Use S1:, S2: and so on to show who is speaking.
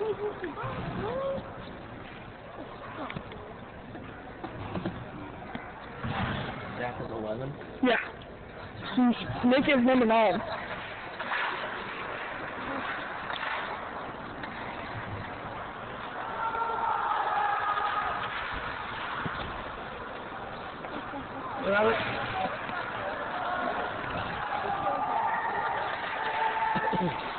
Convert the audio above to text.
S1: Jack is 11?
S2: Yeah. Make it him and all.
S1: Robert?